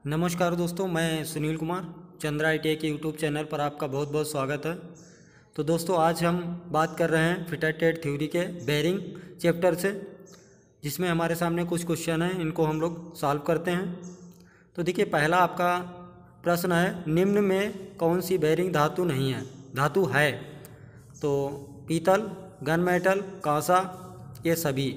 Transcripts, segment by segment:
नमस्कार दोस्तों, मैं सुनील कुमार चंद्रा ITI के यूट्यूब चैनल पर आपका बहुत बहुत स्वागत है। तो दोस्तों आज हम बात कर रहे हैं फिटेड टेड थ्योरी के बेरिंग चैप्टर से, जिसमें हमारे सामने कुछ क्वेश्चन हैं, इनको हम लोग सॉल्व करते हैं। तो देखिए, पहला आपका प्रश्न है, निम्न में कौन सी बेरिंग धातु है? तो पीतल, गन मेटल, कांसा, ये सभी।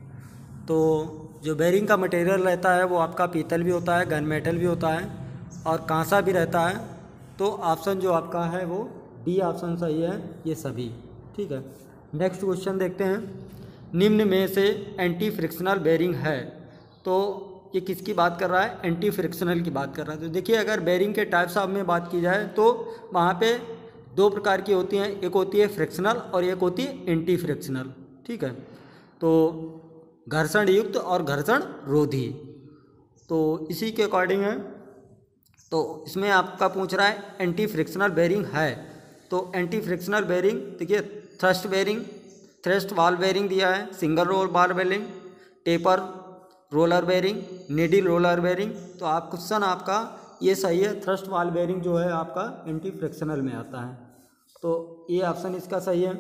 तो जो बेरिंग का मटेरियल रहता है वो आपका पीतल भी होता है, गन मेटल भी होता है और कांसा भी रहता है। तो ऑप्शन जो आपका है वो डी ऑप्शन सही है, ये सभी। ठीक है, नेक्स्ट क्वेश्चन देखते हैं। निम्न में से एंटी फ्रिक्शनल बेरिंग है, तो ये किसकी बात कर रहा है? एंटी फ्रिक्शनल की बात कर रहा है। तो देखिए, अगर बेरिंग के टाइप्स ऑफ में बात की जाए तो वहाँ पे दो प्रकार की होती हैं, एक होती है फ्रिक्शनल और एक होती है एंटी फ्रिक्शनल। ठीक है, तो घर्षण युक्त और घर्षण रोधी, तो इसी के अकॉर्डिंग है। तो इसमें आपका पूछ रहा है एंटी फ्रिक्शनल बेरिंग है, तो एंटी फ्रिक्शनल बेरिंग देखिए, thrust bearing, thrust ball bearing दिया है, single row ball bearing, taper roller bearing, needle roller bearing. तो आप क्वेश्चन आपका ये सही है, थ्रस्ट वाल बेरिंग जो है आपका एंटी फ्रिक्शनल में आता है, तो ये ऑप्शन इसका सही है।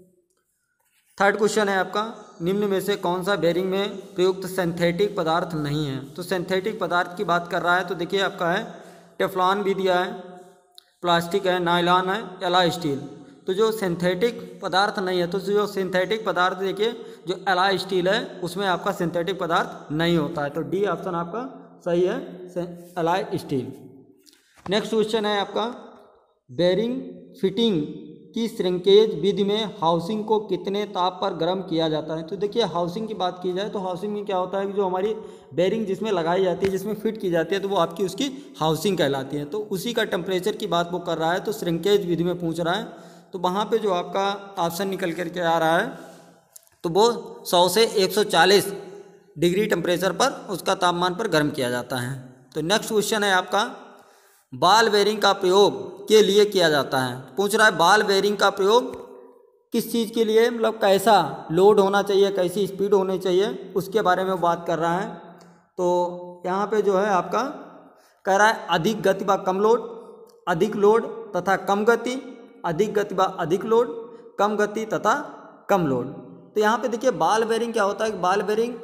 थर्ड क्वेश्चन है आपका, निम्न में से कौन सा बेरिंग में प्रयुक्त सिंथेटिक पदार्थ नहीं है? तो सिंथेटिक पदार्थ की बात कर रहा है, तो देखिए आपका है टेफ्लॉन भी दिया है, प्लास्टिक है, नायलॉन है, एलॉय स्टील। तो जो सिंथेटिक पदार्थ नहीं है, तो जो सिंथेटिक पदार्थ देखिए, जो एलॉय स्टील है उसमें आपका सिंथेटिक पदार्थ नहीं होता है, तो डी ऑप्शन आपका सही है, एलॉय स्टील। नेक्स्ट क्वेश्चन है आपका, बेरिंग फिटिंग की श्रिंकेज विधि में हाउसिंग को कितने ताप पर गर्म किया जाता है? तो देखिए, हाउसिंग की बात की जाए तो हाउसिंग में क्या होता है कि जो हमारी बेरिंग जिसमें लगाई जाती है, जिसमें फिट की जाती है, तो वो आपकी उसकी हाउसिंग कहलाती है। तो उसी का टेम्परेचर की बात वो कर रहा है, तो श्रिंकेज विधि में पूछ रहा है। तो वहाँ पर जो आपका ऑप्शन निकल करके आ रहा है, तो वो 100 से 140 डिग्री टेम्परेचर पर उसका तापमान पर गर्म किया जाता है। तो नेक्स्ट क्वेश्चन है आपका, बॉल बेरिंग का प्रयोग के लिए किया जाता है। पूछ रहा है बॉल बेरिंग का प्रयोग किस चीज़ के लिए, मतलब कैसा लोड होना चाहिए, कैसी स्पीड होनी चाहिए, उसके बारे में बात कर रहा है। तो यहाँ पे जो है आपका कह रहा है अधिक गति व कम लोड, अधिक लोड तथा कम गति, अधिक गति व अधिक लोड, कम गति तथा कम लोड। तो यहाँ पे देखिए, बॉल बेरिंग क्या होता है कि बॉल बेरिंग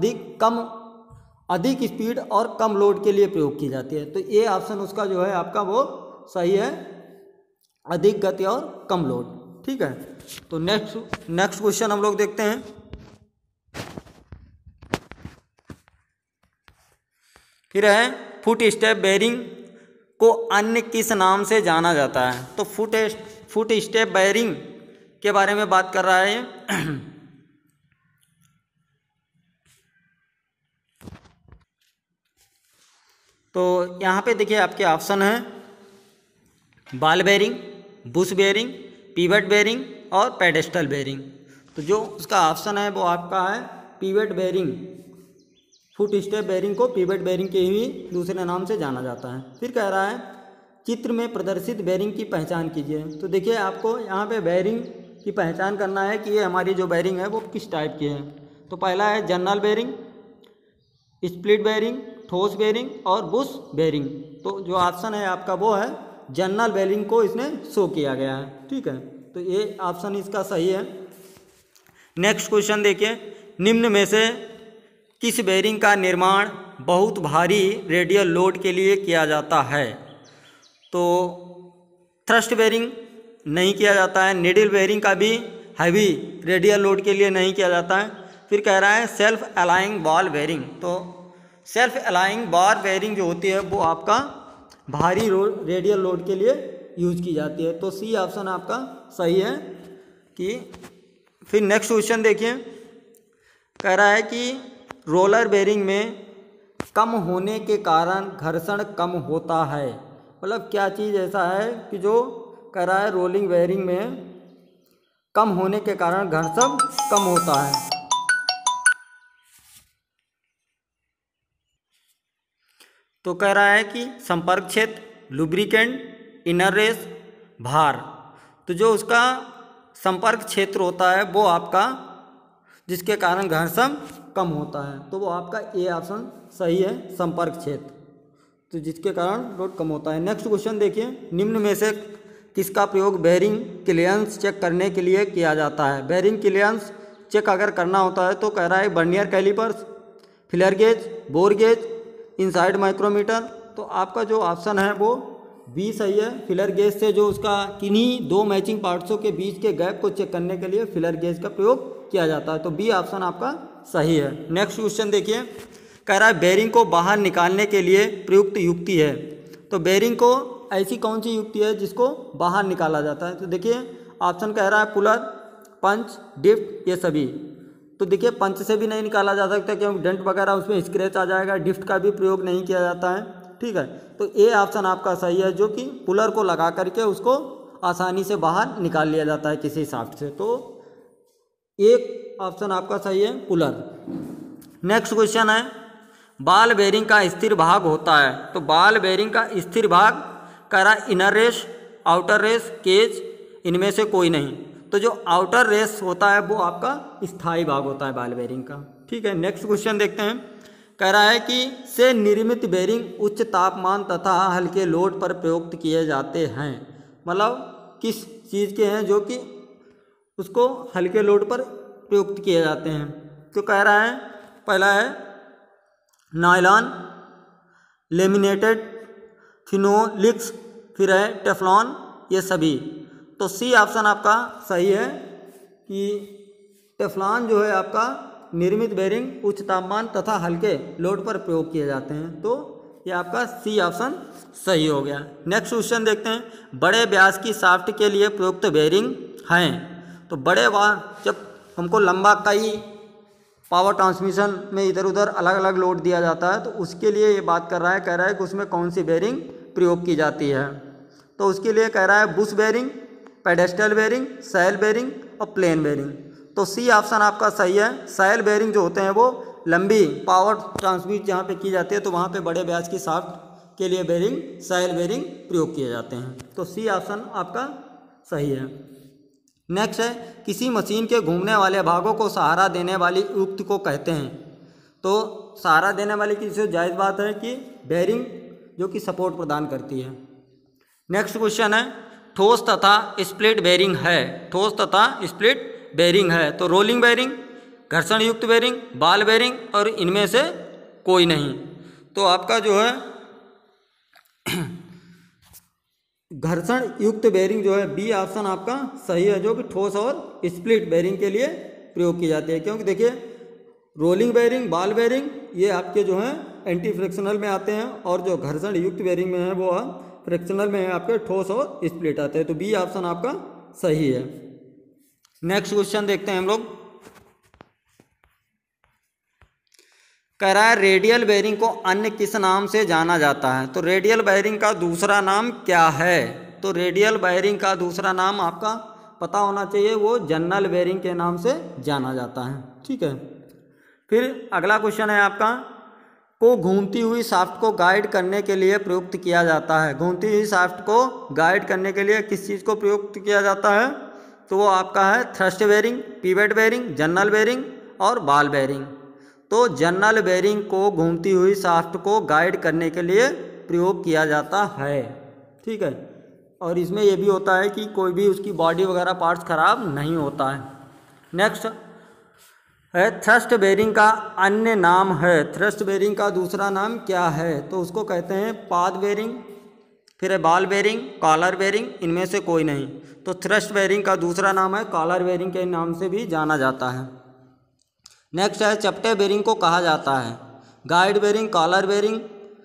अधिक स्पीड और कम लोड के लिए प्रयोग की जाती है। तो ये ऑप्शन उसका जो है आपका वो सही है, अधिक गति और कम लोड। ठीक है, तो नेक्स्ट क्वेश्चन हम लोग देखते हैं। फिर है, फुट स्टेप बेरिंग को अन्य किस नाम से जाना जाता है? तो फुट स्टेप बेरिंग के बारे में बात कर रहा है। तो यहाँ पे देखिए आपके ऑप्शन हैं ball bearing, bush bearing, pivot bearing और पेडेस्टल बेरिंग। तो जो उसका ऑप्शन है वो आपका है pivot bearing. Foot step bearing को पिवट बेरिंग के ही दूसरे नाम से जाना जाता है। फिर कह रहा है, चित्र में प्रदर्शित बेरिंग की पहचान कीजिए। तो देखिए, आपको यहाँ पे बेरिंग की पहचान करना है कि ये हमारी जो बेरिंग है वो किस टाइप की है। तो पहला है जनरल बेरिंग, स्प्लिट बेरिंग, ठोस बेरिंग और बुश बेरिंग। तो जो ऑप्शन है आपका वो है जनरल बेरिंग को इसने शो किया गया है। ठीक है, तो ये ऑप्शन इसका सही है। नेक्स्ट क्वेश्चन देखिए, निम्न में से किस बेरिंग का निर्माण बहुत भारी रेडियल लोड के लिए किया जाता है? तो थ्रस्ट बेरिंग नहीं किया जाता है, नीडल बेरिंग का भी हैवी रेडियल लोड के लिए नहीं किया जाता है। फिर कह रहा है सेल्फ अलाइंग बॉल बेरिंग। तो सेल्फ अलाइंग बार बेरिंग जो होती है वो आपका भारी रेडियल लोड के लिए यूज की जाती है। तो सी ऑप्शन आपका सही है कि। फिर नेक्स्ट क्वेश्चन देखिए, कह रहा है कि रोलर बेरिंग में कम होने के कारण घर्षण कम होता है। मतलब क्या चीज़ ऐसा है कि जो कह रहा है रोलिंग बेरिंग में कम होने के कारण घर्षण कम होता है? तो कह रहा है कि संपर्क क्षेत्र, लुब्रिकेंट, इनर रेस, भार। तो जो उसका संपर्क क्षेत्र होता है वो आपका जिसके कारण घर्षण कम होता है, तो वो आपका ए ऑप्शन सही है, संपर्क क्षेत्र। तो जिसके कारण लोड कम होता है। नेक्स्ट क्वेश्चन देखिए, निम्न में से किसका प्रयोग बेरिंग क्लियरेंस चेक करने के लिए किया जाता है। बेरिंग क्लियरेंस चेक अगर करना होता है तो कह रहा है vernier calipers, feeler gauge, bore gauge, inside micrometer. तो आपका जो ऑप्शन है वो बी सही है। फिलर गेज से जो उसका किन्हीं दो मैचिंग पार्ट्सों के बीच के गैप को चेक करने के लिए फिलर गेज का प्रयोग किया जाता है। तो बी ऑप्शन आपका सही है। नेक्स्ट क्वेश्चन देखिए, कह रहा है बेरिंग को बाहर निकालने के लिए प्रयुक्त युक्ति है। तो बेरिंग को ऐसी कौन सी युक्ति है जिसको बाहर निकाला जाता है। तो देखिए ऑप्शन कह रहा है पुलर, पंच, डिफ्ट, ये सभी। तो देखिए पंच से भी नहीं निकाला जा सकता क्योंकि डेंट वगैरह उसमें स्क्रैच आ जाएगा। डिफ्ट का भी प्रयोग नहीं किया जाता है, ठीक है। तो ए ऑप्शन आपका सही है, जो कि पुलर को लगा करके उसको आसानी से बाहर निकाल लिया जाता है किसी शाफ्ट से। तो एक ऑप्शन आपका सही है, पुलर। नेक्स्ट क्वेश्चन है, बॉल बेरिंग का स्थिर भाग होता है। तो बॉल बेरिंग का स्थिर भाग कह रहा है inner race, outer race, cage, इनमें से कोई नहीं। तो जो आउटर रेस होता है वो आपका स्थायी भाग होता है बॉल बेरिंग का, ठीक है। नेक्स्ट क्वेश्चन देखते हैं, कह रहा है कि से निर्मित बेरिंग उच्च तापमान तथा हल्के लोड पर प्रयुक्त किए जाते हैं। मतलब किस चीज़ के हैं जो कि उसको हल्के लोड पर प्रयुक्त किए जाते हैं। तो कह रहा है पहला है नायलॉन, लेमिनेटेड, फिनोलिक्स, फिर है टेफ्लॉन, ये सभी। तो सी ऑप्शन आपका सही है कि टेफ्लॉन जो है आपका निर्मित बेरिंग उच्च तापमान तथा हल्के लोड पर प्रयोग किए जाते हैं। तो ये आपका सी ऑप्शन सही हो गया। नेक्स्ट क्वेश्चन देखते हैं, बड़े व्यास की शाफ्ट के लिए प्रयुक्त बेरिंग हैं। तो बड़े जब हमको लंबा कई पावर ट्रांसमिशन में इधर उधर अलग अलग लोड दिया जाता है तो उसके लिए ये बात कर रहा है, कह रहा है कि उसमें कौन सी बेरिंग प्रयोग की जाती है। तो उसके लिए कह रहा है bush bearing, pedestal bearing, shell bearing और प्लेन बेरिंग। तो सी ऑप्शन आपका सही है। सैल बेरिंग जो होते हैं वो लंबी पावर ट्रांसमिट जहाँ पे की जाती है तो वहाँ पे बड़े व्यास की शाफ्ट के लिए बेरिंग, सैल बेरिंग प्रयोग किए जाते हैं। तो सी ऑप्शन आपका सही है। नेक्स्ट है, किसी मशीन के घूमने वाले भागों को सहारा देने वाली युक्ति को कहते हैं। तो सहारा देने वाली की जायज़ बात है कि बेरिंग जो कि सपोर्ट प्रदान करती है। नेक्स्ट क्वेश्चन है, ठोस तथा स्प्लिट बेरिंग है। ठोस तथा स्प्लिट बेरिंग है। तो रोलिंग बेरिंग, घर्षण युक्त बेरिंग, बॉल बेरिंग और इनमें से कोई नहीं। तो आपका जो है घर्षण युक्त बेरिंग जो है बी ऑप्शन आपका सही है, जो कि ठोस और स्प्लिट बेरिंग के लिए प्रयोग की जाती है। क्योंकि देखिए रोलिंग बेरिंग, बॉल बेरिंग ये आपके जो हैं एंटी फ्रिक्शनल में आते हैं और जो घर्षण युक्त बेरिंग में है वो फ्रिक्शनल में है आपके ठोस और स्प्लिट आते हैं। तो बी ऑप्शन आपका सही है। नेक्स्ट क्वेश्चन देखते हैं हम लोग, कह रहा है रेडियल बेरिंग को अन्य किस नाम से जाना जाता है। तो रेडियल बेरिंग का दूसरा नाम क्या है। तो रेडियल बेरिंग का दूसरा नाम आपका पता होना चाहिए, वो जनरल बेरिंग के नाम से जाना जाता है, ठीक है। फिर अगला क्वेश्चन है आपका, को घूमती हुई शाफ्ट को गाइड करने के लिए प्रयुक्त किया जाता है। घूमती हुई शाफ्ट को गाइड करने के लिए किस चीज़ को प्रयुक्त किया जाता है। तो वो आपका है thrust bearing, pivot bearing, journal bearing और बॉल बेरिंग। तो जनरल बेरिंग को घूमती हुई शाफ्ट को गाइड करने के लिए प्रयोग किया जाता है, ठीक है। और इसमें यह भी होता है कि कोई भी उसकी बॉडी वगैरह पार्ट्स खराब नहीं होता है। नेक्स्ट है थ्रस्ट बेरिंग का अन्य नाम है। थ्रस्ट बेरिंग का दूसरा नाम क्या है। तो उसको कहते हैं पाद बेरिंग, फिर है बॉल बेरिंग, कॉलर बेरिंग, इनमें से कोई नहीं। तो थ्रस्ट बेरिंग का दूसरा नाम है कॉलर बेरिंग के नाम से भी जाना जाता है। नेक्स्ट है चपटे बेरिंग को कहा जाता है गाइड बेरिंग, कॉलर बेरिंग,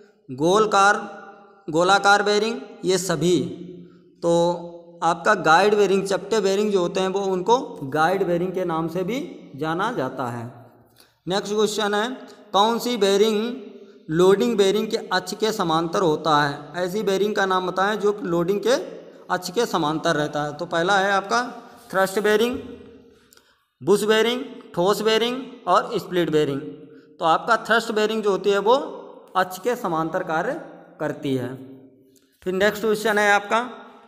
गोलाकार बेरिंग, ये सभी। तो आपका गाइड बेरिंग, चपटे बेरिंग जो होते हैं वो उनको गाइड बेरिंग के नाम से भी जाना जाता है। नेक्स्ट क्वेश्चन है, कौन सी बेरिंग लोडिंग बेरिंग के अक्ष के समांतर होता है। ऐसी बेरिंग का नाम बताएं जो लोडिंग के अक्ष के समांतर रहता है। तो पहला है आपका थ्रस्ट बेरिंग, बुश बेरिंग, ठोस बेरिंग और स्प्लिट बेरिंग। तो आपका थ्रस्ट बेरिंग जो होती है वो अक्ष के समांतर कार्य करती है। फिर नेक्स्ट क्वेश्चन है आपका,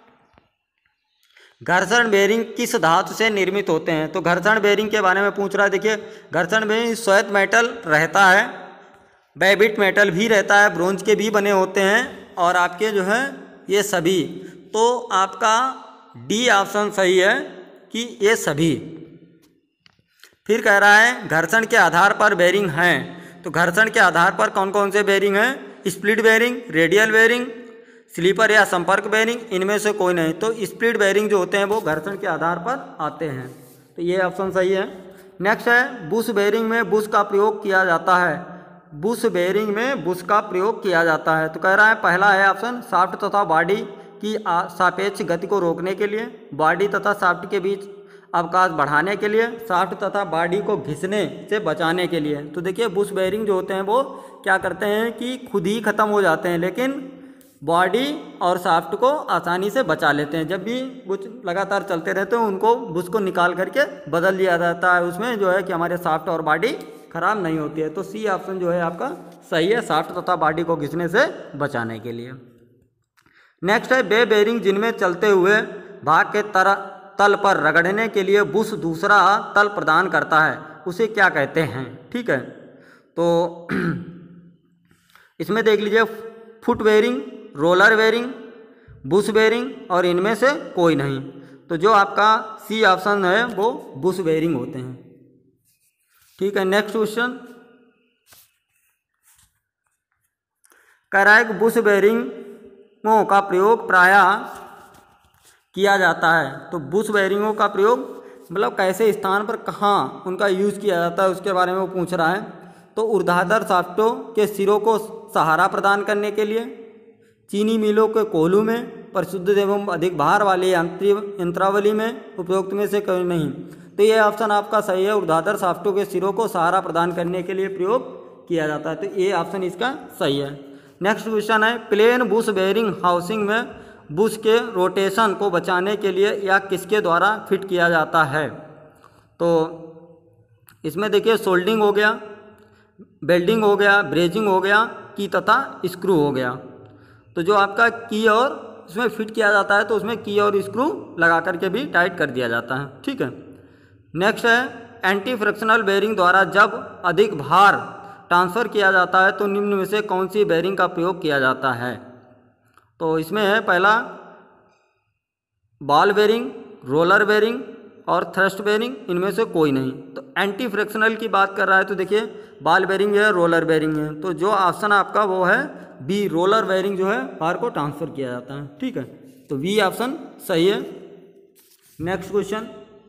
घर्षण बेरिंग किस धातु से निर्मित होते हैं। तो घर्षण बेरिंग के बारे में पूछ रहा है। देखिए घर्षण बेरिंग श्वेत मेटल रहता है बेबिट मेटल भी रहता है, ब्रोंज के भी बने होते हैं, और आपके जो है ये सभी। तो आपका डी ऑप्शन सही है कि ये सभी। फिर कह रहा है घर्षण के आधार पर बेरिंग हैं। तो घर्षण के आधार पर कौन कौन से बेरिंग हैं? Split bearing, radial bearing, sleeper या संपर्क बेरिंग, इनमें से कोई नहीं। तो स्प्लिट बेरिंग जो होते हैं वो घर्षण के आधार पर आते हैं, तो ये ऑप्शन सही है। नेक्स्ट है बुश बेरिंग में बुश का प्रयोग किया जाता है। बुश बेरिंग में बुश का प्रयोग किया जाता है। तो कह रहा है पहला है ऑप्शन शाफ्ट तथा बॉडी की सापेक्ष गति को रोकने के लिए, बॉडी तथा शाफ्ट के बीच अवकाश बढ़ाने के लिए, शाफ्ट तथा बॉडी को घिसने से बचाने के लिए। तो देखिए बुश बेरिंग जो होते हैं वो क्या करते हैं कि खुद ही ख़त्म हो जाते हैं, लेकिन बॉडी और शाफ्ट को आसानी से बचा लेते हैं। जब भी कुछ लगातार चलते रहते हैं उनको बुश को निकाल करके बदल दिया जाता है, उसमें जो है कि हमारे शाफ्ट और बॉडी खराब नहीं होती है। तो सी ऑप्शन जो है आपका सही है, शाफ्ट तथा बॉडी को घिसने से बचाने के लिए। नेक्स्ट है बे बेरिंग जिनमें चलते हुए भाग के तल पर रगड़ने के लिए बुश दूसरा तल प्रदान करता है, उसे क्या कहते हैं? ठीक है, तो इसमें देख लीजिए foot bearing, roller bearing, bush bearing और इनमें से कोई नहीं। तो जो आपका सी ऑप्शन है वो बुश बेरिंग होते हैं। ठीक है, नेक्स्ट क्वेश्चन कह रहा है कि बुश बेरिंगों का प्रयोग प्रायः किया जाता है। तो बुश बेरिंगों का प्रयोग मतलब कैसे स्थान पर कहाँ उनका यूज़ किया जाता है उसके बारे में वो पूछ रहा है। तो ऊर्ध्वाधर शाफ्टों के सिरों को सहारा प्रदान करने के लिए, चीनी मिलों के कोल्हू में, परिशुद्ध एवं अधिक भार वाले यंत्रावली में, उपयुक्त में से कोई नहीं। तो ये ऑप्शन आपका सही है, ऊर्ध्वाधर शाफ्टों के सिरों को सहारा प्रदान करने के लिए प्रयोग किया जाता है। तो ये ऑप्शन इसका सही है। नेक्स्ट क्वेश्चन है प्लेन बुश बेरिंग हाउसिंग में बुश के रोटेशन को बचाने के लिए या किसके द्वारा फिट किया जाता है? तो इसमें देखिए सोल्डिंग हो गया, वेल्डिंग हो गया, ब्रेजिंग हो गया, की तथा स्क्रू हो गया। तो जो आपका की और इसमें फिट किया जाता है तो उसमें की और स्क्रू लगा करके भी टाइट कर दिया जाता है। ठीक है, नेक्स्ट है एंटी फ्रिक्शनल बेरिंग द्वारा जब अधिक भार ट्रांसफ़र किया जाता है तो निम्न में से कौन सी बेरिंग का प्रयोग किया जाता है? तो इसमें है पहला बॉल बेरिंग, रोलर बेरिंग और थ्रस्ट बेरिंग, इनमें से कोई नहीं। तो एंटी फ्रिक्शनल की बात कर रहा है तो देखिए बॉल बेरिंग है, रोलर बेरिंग है। तो जो ऑप्शन आपका वो है बी, रोलर बेरिंग जो है भार को ट्रांसफ़र किया जाता है। ठीक है, तो बी ऑप्शन सही है। नेक्स्ट क्वेश्चन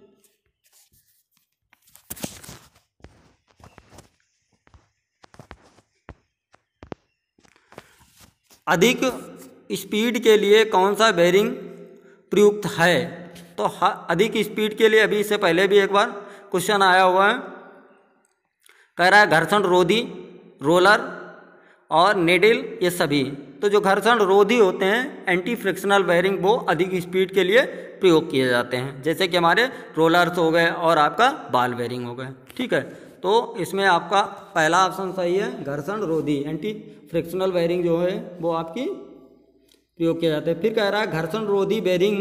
अधिक स्पीड के लिए कौन सा बेरिंग प्रयुक्त है? तो अधिक स्पीड के लिए अभी इससे पहले भी एक बार क्वेश्चन आया हुआ है, कह रहा है घर्षण रोधी, रोलर और नेडल, ये सभी। तो जो घर्षण रोधी होते हैं एंटी फ्रिक्शनल बेरिंग वो अधिक स्पीड के लिए प्रयोग किए जाते हैं, जैसे कि हमारे रोलर्स हो गए और आपका बॉल बेरिंग हो गए। ठीक है, तो इसमें आपका पहला ऑप्शन सही है, घर्षण रोधी एंटी फ्रिक्शनल बेरिंग जो है वो आपकी प्रयोग किया जाता है। फिर कह रहा है घर्षण रोधी बेरिंग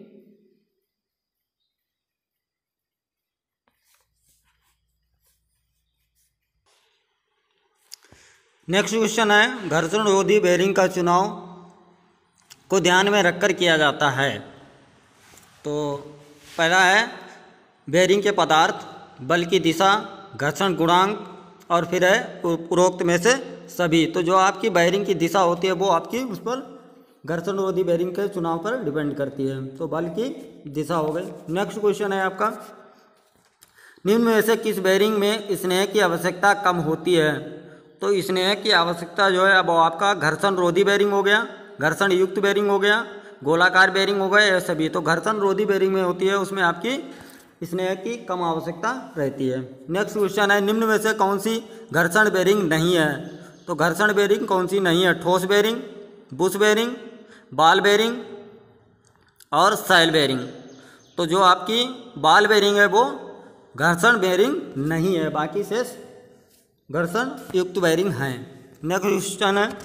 नेक्स्ट क्वेश्चन है घर्षण रोधी बेरिंग का चुनाव को ध्यान में रखकर किया जाता है। तो पहला है बेरिंग के पदार्थ, बल की दिशा, घर्षण गुणांक और फिर है उपरोक्त में से सभी। तो जो आपकी बेरिंग की दिशा होती है वो आपकी उस पर घर्षण रोधी बेरिंग के चुनाव पर डिपेंड करती है। तो बल की दिशा हो गई। नेक्स्ट क्वेश्चन है आपका निम्न में से किस बेरिंग में स्नेह की आवश्यकता कम होती है? तो स्नेह की आवश्यकता जो है वो आपका घर्षण रोधी बेरिंग हो गया, घर्षण युक्त बेरिंग हो गया, गोलाकार बेरिंग हो गए, ये सभी। तो घर्षण रोधी बेरिंग में होती है, उसमें आपकी स्नेह की कम आवश्यकता रहती है। नेक्स्ट क्वेश्चन है निम्न में से कौन सी घर्षण बेरिंग नहीं है? तो घर्षण बेरिंग कौन सी नहीं है? ठोस bearing, bush bearing, ball bearing और सैल बेरिंग। तो जो आपकी बॉल बेरिंग है वो घर्षण बेरिंग नहीं है, बाकी से घर्षण युक्त बेरिंग हैं। नेक्स्ट क्वेश्चन है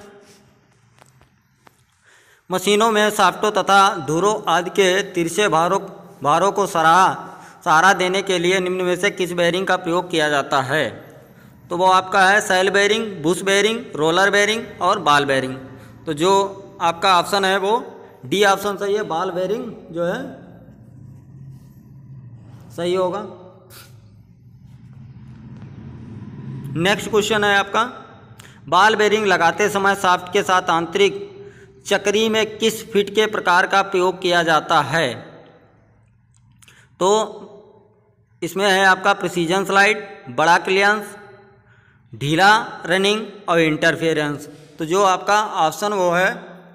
मशीनों में शाफ्टों तथा धुरों आदि के तिरछे भारों को सहारा देने के लिए निम्न में से किस बेरिंग का प्रयोग किया जाता है? तो वो आपका है shell bearing, bush bearing, roller bearing और बॉल बेरिंग। तो जो आपका ऑप्शन है वो डी ऑप्शन सही है, बॉल बेरिंग जो है सही होगा। नेक्स्ट क्वेश्चन है आपका, बॉल बेरिंग लगाते समय शाफ्ट के साथ आंतरिक चक्री में किस फिट के प्रकार का प्रयोग किया जाता है? तो इसमें है आपका प्रिसीजन स्लाइड, बड़ा क्लियरेंस, ढीला रनिंग और इंटरफेरेंस। तो जो आपका ऑप्शन वो है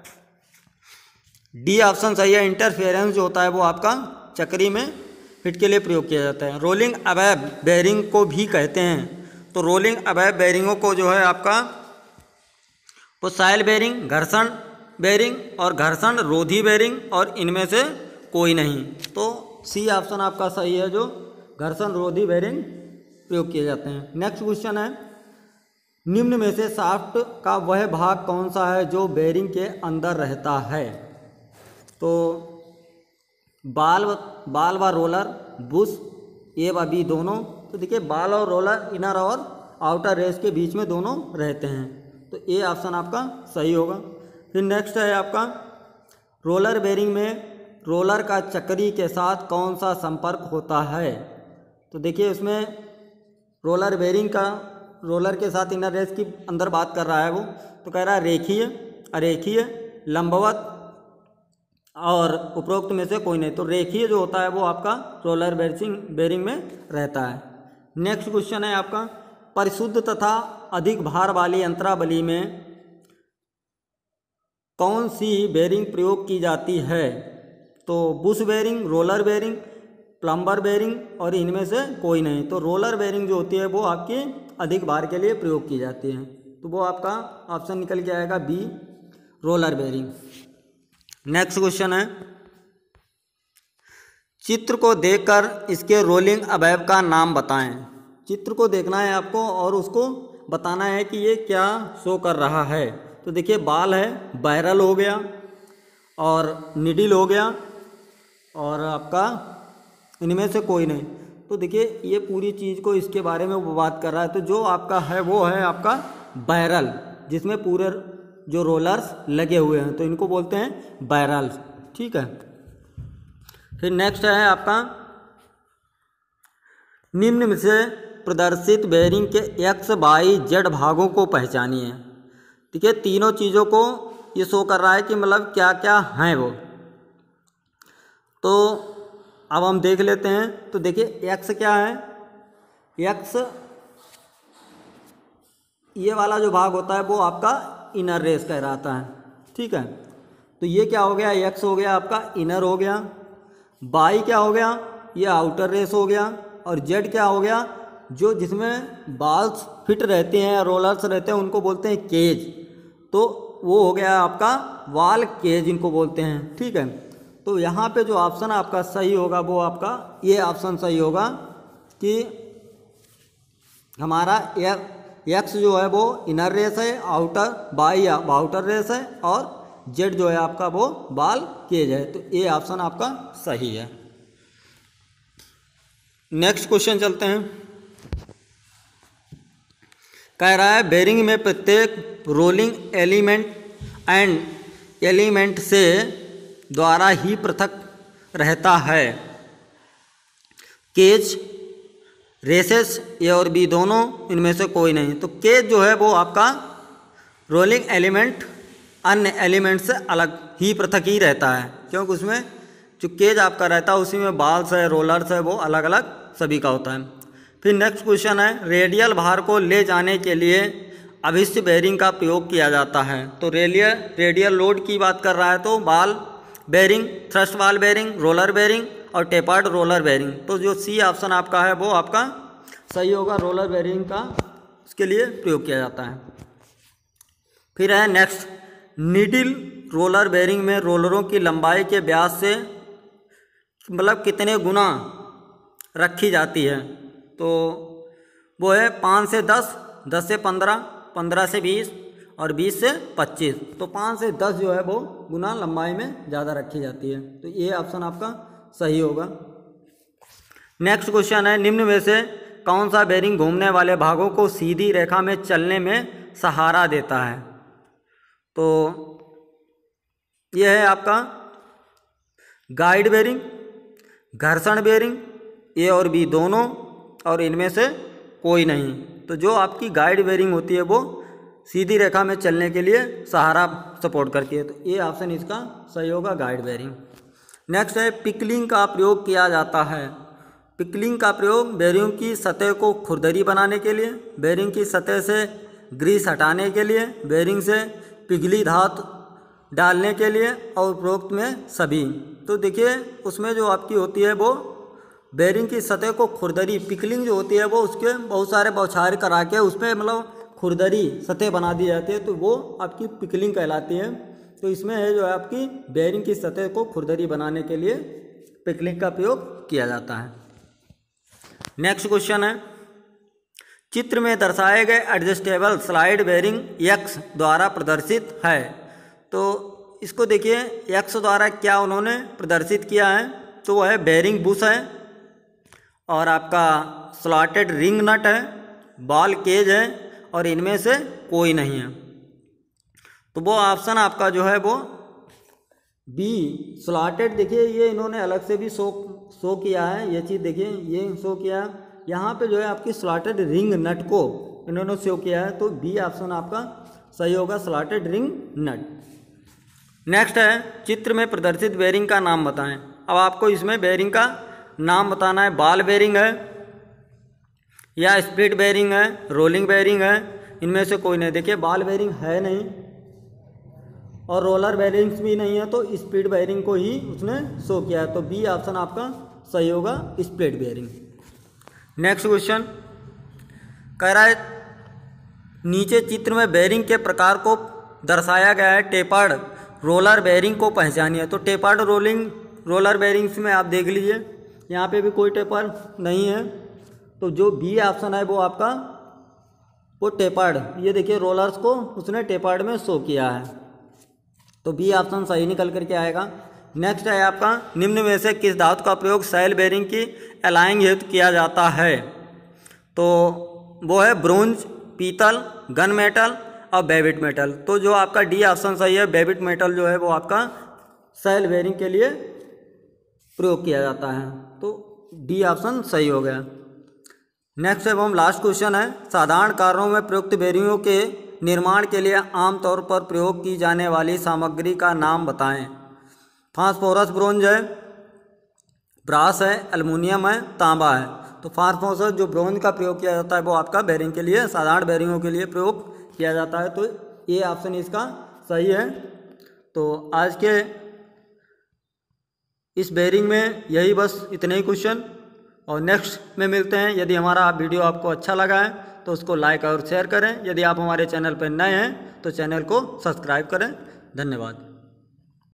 डी ऑप्शन सही है, इंटरफेरेंस जो होता है वो आपका चक्री में फिट के लिए प्रयोग किया जाता है। रोलिंग अवे बेरिंग को भी कहते हैं। तो रोलिंग अवे बेरिंगों को जो है आपका वो साइल बेरिंग, घर्षण बेरिंग और घर्षण रोधी बेरिंग और इनमें से कोई नहीं। तो सी ऑप्शन आपका सही है, जो घर्षण रोधी बेरिंग प्रयोग किए जाते हैं। नेक्स्ट क्वेश्चन है, निम्न में से शाफ्ट का वह भाग कौन सा है जो बेरिंग के अंदर रहता है? तो बाल व रोलर, बुश, ए व बी दोनों। तो देखिए बाल और रोलर इनर और आउटर रेस के बीच में दोनों रहते हैं। तो ए ऑप्शन आपका सही होगा। फिर नेक्स्ट है आपका, रोलर बेरिंग में रोलर का चक्री के साथ कौन सा संपर्क होता है? तो देखिए उसमें रोलर बेरिंग का रोलर के साथ इनर रेस की अंदर बात कर रहा है वो। तो कह रहा है रेखीय, अरेखीय, लंबवत और उपरोक्त में से कोई नहीं। तो रेखीय जो होता है वो आपका रोलर बेरिंग में रहता है। नेक्स्ट क्वेश्चन है आपका, परिशुद्ध तथा अधिक भार वाली यंत्रावली में कौन सी बेरिंग प्रयोग की जाती है? तो bush bearing, roller bearing, plummer bearing और इनमें से कोई नहीं। तो रोलर बेरिंग जो होती है वो आपकी अधिक भार के लिए प्रयोग की जाती है। तो वो आपका ऑप्शन निकल के आएगा B, roller bearing. Next question है, चित्र को देखकर इसके रोलिंग अवयव का नाम बताएं। चित्र को देखना है आपको और उसको बताना है कि ये क्या शो कर रहा है। तो देखिए बाल है, बैरल हो गया और निडिल हो गया और आपका इनमें से कोई नहीं। तो देखिए ये पूरी चीज़ को इसके बारे में वो बात कर रहा है। तो जो आपका है वो है आपका बैरल, जिसमें पूरे जो रोलर्स लगे हुए हैं, तो इनको बोलते हैं बैरल। ठीक है। फिर नेक्स्ट है आपका, निम्न में से प्रदर्शित बेरिंग के एक्स, वाई, जेड भागों को पहचानिए। ठीक है, तीनों चीज़ों को ये शो कर रहा है कि मतलब क्या क्या हैं वो। तो अब हम देख लेते हैं। तो देखिए एक्स क्या है, एक्स ये वाला जो भाग होता है वो आपका इनर रेस कहलाता है। ठीक है, तो ये क्या हो गया, एक्स हो गया आपका इनर हो गया। वाई क्या हो गया, ये आउटर रेस हो गया। और जेड क्या हो गया, जो जिसमें बाल्स फिट रहते हैं, रोलर्स रहते हैं, उनको बोलते हैं केज। तो वो हो गया आपका वाल केज, इनको बोलते हैं। ठीक है, तो यहाँ पे जो ऑप्शन आपका सही होगा वो आपका ये ऑप्शन सही होगा कि हमारा एक्स जो है वो इनर रेस है, आउटर बाई आउटर रेस है और जेड जो है आपका वो बाल केज है। तो ये ऑप्शन आपका सही है। नेक्स्ट क्वेश्चन चलते हैं। कह रहा है बेरिंग में प्रत्येक रोलिंग एलिमेंट से द्वारा ही पृथक रहता है केज, रेसेस, ए और बी दोनों, इनमें से कोई नहीं। तो केज जो है वो आपका रोलिंग एलिमेंट अन्य एलिमेंट से अलग ही पृथक ही रहता है, क्योंकि उसमें जो केज आपका रहता है उसी में बाल्स है, रोलर्स है, वो अलग अलग सभी का होता है। फिर नेक्स्ट क्वेश्चन है, रेडियल भार को ले जाने के लिए अभिष्ट बेरिंग का प्रयोग किया जाता है। तो रेडियल लोड की बात कर रहा है तो ball bearing, thrust ball bearing, roller bearing और टेपर्ड रोलर बेरिंग। तो जो सी ऑप्शन आपका है वो आपका सही होगा, रोलर बेरिंग का उसके लिए प्रयोग किया जाता है। फिर है नेक्स्ट, नीडल रोलर बेरिंग में रोलरों की लंबाई के व्यास से मतलब कितने गुना रखी जाती है? तो वो है 5 से 10, 10 से 15, 15 से 20 और 20 से 25। तो 5 से 10 जो है वो गुना लंबाई में ज़्यादा रखी जाती है। तो ये ऑप्शन आपका सही होगा। नेक्स्ट क्वेश्चन है, निम्न में से कौन सा बेरिंग घूमने वाले भागों को सीधी रेखा में चलने में सहारा देता है? तो यह है आपका गाइड बेरिंग, घर्षण बेरिंग, ए और बी दोनों, और इनमें से कोई नहीं। तो जो आपकी गाइड बेरिंग होती है वो सीधी रेखा में चलने के लिए सहारा सपोर्ट करती है, तो ये ऑप्शन इसका सही होगा, गाइड बेरिंग। नेक्स्ट है पिकलिंग का प्रयोग किया जाता है। पिकलिंग का प्रयोग बेरिंग की सतह को खुरदरी बनाने के लिए, बेरिंग की सतह से ग्रीस हटाने के लिए, बेरिंग से पिघली धातु डालने के लिए और उपरोक्त में सभी। तो देखिए उसमें जो आपकी होती है वो बेरिंग की सतह को खुरदरी, पिकलिंग जो होती है वो उसके बहुत सारे बौछार करा के उस पर मतलब खुरदरी सतह बना दी जाती है, तो वो आपकी पिकलिंग कहलाती है। तो इसमें है जो है आपकी बेरिंग की सतह को खुरदरी बनाने के लिए पिकलिंग का प्रयोग किया जाता है। नेक्स्ट क्वेश्चन है, चित्र में दर्शाए गए एडजस्टेबल स्लाइड बेरिंग एक्स द्वारा प्रदर्शित है। तो इसको देखिए एक्स द्वारा क्या उन्होंने प्रदर्शित किया है, तो वह है बेरिंग बुश है, और आपका स्लॉटेड रिंग नट है, बॉल केज है, और इनमें से कोई नहीं है। तो वो ऑप्शन आपका जो है वो बी स्लॉटेड, देखिए ये इन्होंने अलग से भी शो किया है, ये चीज़ देखिए ये शो किया है, यहाँ पे जो है आपकी स्लॉटेड रिंग नट को इन्होंने शो किया है, तो बी ऑप्शन आपका सही होगा, स्लॉटेड रिंग नट। नेक्स्ट है चित्र में प्रदर्शित बेरिंग का नाम बताएं। अब आपको इसमें बेरिंग का नाम बताना है, बॉल बेरिंग है या स्प्लिट बेरिंग है, रोलिंग बेरिंग है, इनमें से कोई नहीं। देखिए बॉल बेरिंग है नहीं और रोलर बेरिंग्स भी नहीं है, तो स्प्लिट बेरिंग को ही उसने शो किया है, तो बी ऑप्शन आपका सही होगा, स्प्लिट बेरिंग। नेक्स्ट क्वेश्चन कह रहा है नीचे चित्र में बेरिंग के प्रकार को दर्शाया गया है, टेपर्ड रोलर बेरिंग को पहचानिए। तो टेपर्ड रोलर बेरिंग्स में आप देख लीजिए यहाँ पे भी कोई टेपर नहीं है, तो जो बी ऑप्शन है वो आपका वो टेपर्ड, ये देखिए रोलर्स को उसने टेपर्ड में शो किया है, तो बी ऑप्शन सही निकल करके आएगा। नेक्स्ट है आपका निम्न में से किस धातु का प्रयोग सेल बेरिंग की एलाइंग हेतु किया जाता है? तो वो है ब्रोंज, पीतल, गन मेटल और बेबिट मेटल। तो जो आपका डी ऑप्शन सही है, बेबिट मेटल जो है वो आपका सेल बेरिंग के लिए प्रयोग किया जाता है, तो डी ऑप्शन सही हो गया। नेक्स्ट एवं लास्ट क्वेश्चन है साधारण कारों में प्रयुक्त बेरिंगों के निर्माण के लिए आमतौर पर प्रयोग की जाने वाली सामग्री का नाम बताएं। फास्फोरस ब्रोंज है, ब्रास है, एल्युमिनियम है, तांबा है। तो फास्फोरस जो ब्रोंज का प्रयोग किया जाता है वो आपका बेरिंग के लिए, साधारण बेरिंगों के लिए प्रयोग किया जाता है, तो ये ऑप्शन इसका सही है। तो आज के इस बेरिंग में यही बस इतने ही क्वेश्चन, और नेक्स्ट में मिलते हैं। यदि हमारा वीडियो आपको अच्छा लगा है तो उसको लाइक और शेयर करें। यदि आप हमारे चैनल पर नए हैं तो चैनल को सब्सक्राइब करें। धन्यवाद।